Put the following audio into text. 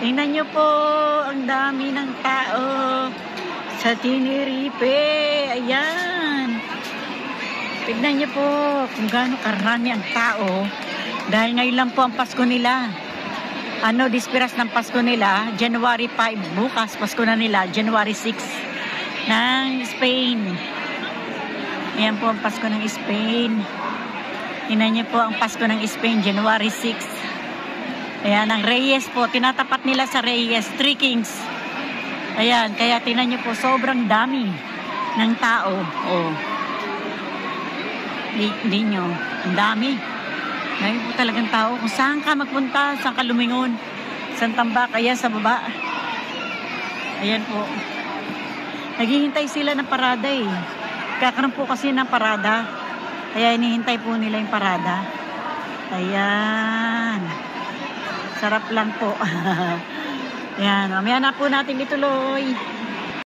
Tingnan nyo po, ang dami ng tao sa Tenerife. Ayan. Tignan nyo po kung gaano karami ang tao. Dahil ngayon lang po ang Pasko nila. Dispiras ng Pasko nila, January 5. Bukas, Pasko na nila, January 6 ng Spain. Ayan po ang Pasko ng Spain. Tingnan nyo po ang Pasko ng Spain, January 6. Ayan, ang Reyes po, tinatapat nila sa Reyes, Three Kings. Ayan, kaya tingnan nyo po, sobrang dami ng tao. Oh. Hindi nyo, ang dami. Dami po talagang tao. Kung saan ka magpunta, saan ka lumingon, saan tambak, ayan sa baba. Ayan po. Naghihintay sila ng parada eh. Kakaroon po kasi ng parada. Kaya hinihintay po nila yung parada. Ayan. Sarap lang po. Ayan, mamaya na po natin ituloy.